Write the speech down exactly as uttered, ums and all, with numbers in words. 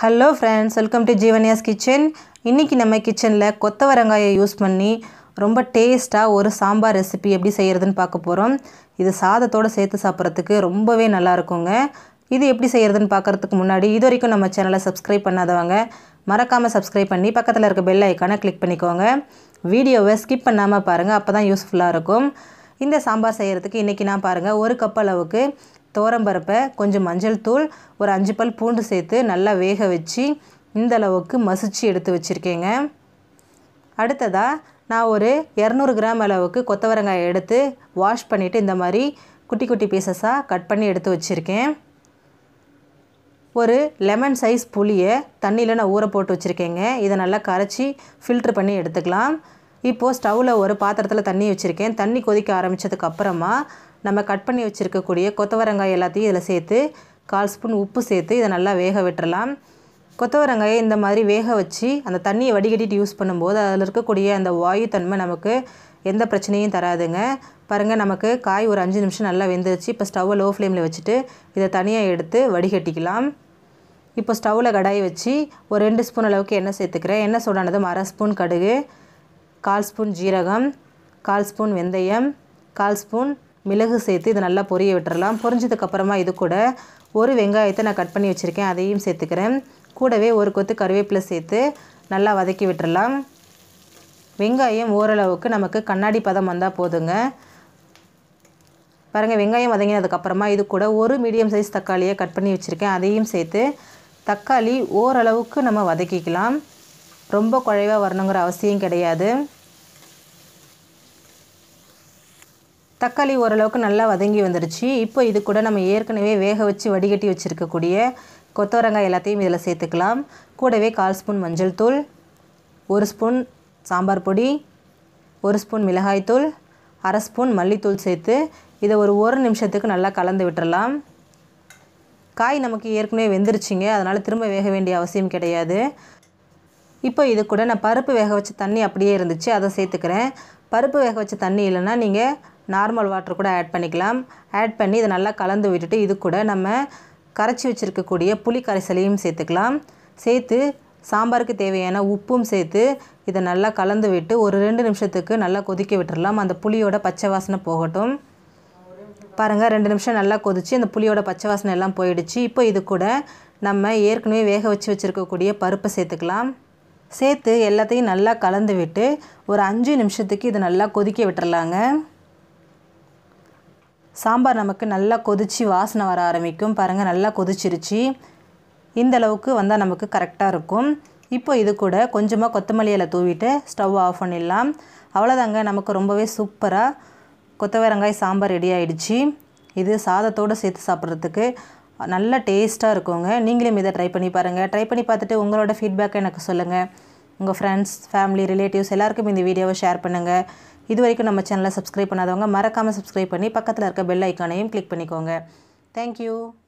Hello friends, welcome to Jeevanya's kitchen. இன்னைக்கு நம்ம கிச்சன்ல கொத்தவரங்காயை யூஸ் பண்ணி ரொம்ப டேஸ்டா ஒரு சாம்பார் ரெசிபி எப்படி செய்யறதுன்னு பார்க்க போறோம். இது சாதத்தோட சேர்த்து சாப்பிறதுக்கு ரொம்பவே நல்லா இருக்குங்க. இது எப்படி செய்யறதுன்னு பார்க்கிறதுக்கு முன்னாடி இதுவரைக்கும் நம்ம சேனலை சப்ஸ்கிரைப் பண்ணாதவங்க மறக்காம சப்ஸ்கிரைப் பண்ணி பக்கத்துல இருக்க பெல் ஐகானை கிளிக் பண்ணிக்கோங்க. வீடியோவை ஸ்கிப் பண்ணாம பாருங்க, அப்பதான் யூஸ்ஃபுல்லா இருக்கும். இந்த சாம்பார் செய்யறதுக்கு இன்னைக்கு நான் பாருங்க ஒரு கப் அளவுக்கு தோரம்பருப்பை கொஞ்சம் மஞ்சள் தூள் ஒரு அஞ்சு பல் பூண்டு சேர்த்து நல்லா வேக வச்சு இந்த அளவுக்கு மசிச்சு எடுத்து வச்சிருக்கேங்க. அடுத்ததா நான் ஒரு இருநூறு கிராம் அளவுக்கு கொத்தவரங்காயை எடுத்து வாஷ் பண்ணிட்டு இந்த மாதிரி குட்டி குட்டி பீசஸா கட் பண்ணி எடுத்து வச்சிருக்கேன். ஒரு லெமன் சைஸ் புளியை தண்ணியில் நான் ஊற போட்டு வச்சுருக்கேங்க. இதை நல்லா கரைச்சி ஃபில்ட்ரு பண்ணி எடுத்துக்கலாம். இப்போது ஸ்டவ்வில் ஒரு பாத்திரத்தில் தண்ணி வச்சுருக்கேன். தண்ணி கொதிக்க ஆரம்பித்ததுக்கு அப்புறமா நம்ம கட் பண்ணி வச்சுருக்கக்கூடிய கொத்தவரங்காய் எல்லாத்தையும் இதில் சேர்த்து கால் ஸ்பூன் உப்பு சேர்த்து இதை நல்லா வேக விட்டுறலாம். கொத்தவரங்காயை இந்த மாதிரி வேக வச்சு அந்த தண்ணியை வடிகட்டிட்டு யூஸ் பண்ணும்போது அதில் இருக்கக்கூடிய அந்த வாயு தன்மை நமக்கு எந்த பிரச்சனையும் தராதுங்க. பாருங்கள், நமக்கு காய் ஒரு அஞ்சு நிமிஷம் நல்லா வெந்துருச்சு. இப்போ ஸ்டவ்வை லோ ஃப்ளேமில் வச்சுட்டு இதை தனியாக எடுத்து வடிகட்டிக்கலாம். இப்போ ஸ்டவ்வில் கடாய் வச்சு ஒரு ரெண்டு ஸ்பூன் அளவுக்கு எண்ணெய் சேர்த்துக்கிறேன். எண்ணெய் சூடானதும் அரை ஸ்பூன் கடுகு, கால் ஸ்பூன் ஜீரகம், கால் ஸ்பூன் வெந்தயம், கால் ஸ்பூன் மிளகு சேர்த்து இதை நல்லா பொரிய விட்டுறலாம். பொரிஞ்சதுக்கப்புறமா இது கூட ஒரு வெங்காயத்தை நான் கட் பண்ணி வச்சுருக்கேன், அதையும் சேர்த்துக்கிறேன். கூடவே ஒரு கொத்து கருவேப்பிலை சேர்த்து நல்லா வதக்கி விட்டுறலாம். வெங்காயம் ஓரளவுக்கு நமக்கு கண்ணாடி பதம் வந்தால் போதுங்க. பாருங்கள், வெங்காயம் வதங்கினதுக்கப்புறமா இது கூட ஒரு மீடியம் சைஸ் தக்காளியை கட் பண்ணி வச்சுருக்கேன், அதையும் சேர்த்து தக்காளி ஓரளவுக்கு நம்ம வதக்கிக்கலாம். ரொம்ப குழைவாக வரணுங்கிற அவசியம் கிடையாது. தக்காளி ஓரளவுக்கு நல்லா வதங்கி வந்துடுச்சு. இப்போ இது கூட நம்ம ஏற்கனவே வேக வச்சு வடிகட்டி வச்சுருக்கக்கூடிய கொத்தவரங்காய் எல்லாத்தையும் இதில் சேர்த்துக்கலாம். கூடவே கால் ஸ்பூன் மஞ்சள் தூள், ஒரு ஸ்பூன் சாம்பார் பொடி, ஒரு ஸ்பூன் மிளகாய்த்தூள், அரை ஸ்பூன் மல்லித்தூள் சேர்த்து இதை ஒரு ஒரு நிமிஷத்துக்கு நல்லா கலந்து விட்டுறலாம். காய் நமக்கு ஏற்கனவே வெந்துருச்சுங்க, அதனால் திரும்ப வேக வேண்டிய அவசியம் கிடையாது. இப்போ இது கூட நான் பருப்பு வேக வச்ச தண்ணி அப்படியே இருந்துச்சு, அதை சேர்த்துக்கிறேன். பருப்பு வேக வச்ச தண்ணி இல்லைன்னா நீங்கள் நார்மல் வாட்டர் கூட ஆட் பண்ணிக்கலாம். ஆட் பண்ணி இதை நல்லா கலந்து விட்டுட்டு இது கூட நம்ம கரைச்சி வச்சுருக்கக்கூடிய புளி கரைசலையும் சேர்த்துக்கலாம். சேர்த்து சாம்பாருக்கு தேவையான உப்பும் சேர்த்து இதை நல்லா கலந்து விட்டு ஒரு ரெண்டு நிமிஷத்துக்கு நல்லா கொதிக்க விட்டுடலாம். அந்த புளியோட பச்சை வாசனை போகட்டும். பாருங்கள், ரெண்டு நிமிஷம் நல்லா கொதிச்சு அந்த புளியோட பச்சை வாசனை எல்லாம் போயிடுச்சு. இப்போ இது கூட நம்ம ஏற்கனவே வேக வச்சு வச்சுருக்கக்கூடிய பருப்பை சேர்த்துக்கலாம். சேர்த்து எல்லாத்தையும் நல்லா கலந்து விட்டு ஒரு அஞ்சு நிமிஷத்துக்கு இதை நல்லா கொதிக்க விட்டுறலாங்க. சாம்பார் நமக்கு நல்லா கொதித்து வாசனை வர ஆரம்பிக்கும். பாருங்கள், நல்லா கொதிச்சிருச்சு. இந்த அளவுக்கு வந்தால் நமக்கு கரெக்டாக இருக்கும். இப்போ இது கூட கொஞ்சமாக கொத்தமல்லி இலை தூவிட்டு ஸ்டவ் ஆஃப் பண்ணிடலாம். அவ்வளோதாங்க, நமக்கு ரொம்பவே சூப்பராக கொத்தவரங்காய் சாம்பார் ரெடி ஆகிடுச்சு. இது சாதத்தோடு சேர்த்து சாப்பிட்றதுக்கு நல்ல டேஸ்ட்டாக இருக்குங்க. நீங்களும் இதை ட்ரை பண்ணி பாருங்கள். ட்ரை பண்ணி பார்த்துட்டு உங்களோட ஃபீட்பேக்கை எனக்கு சொல்லுங்கள். உங்கள் ஃப்ரெண்ட்ஸ், ஃபேமிலி, ரிலேட்டிவ்ஸ் எல்லாருக்கும் இந்த வீடியோவை ஷேர் பண்ணுங்கள். இது வரைக்கும் நம்ம சேனலை சப்ஸ்கிரைப் பண்ணாதவங்க மறக்காமல் சப்ஸ்கிரைப் பண்ணி பக்கத்தில் இருக்க பெல் ஐக்கானையும் கிளிக் பண்ணிக்கோங்க. தேங்க்யூ.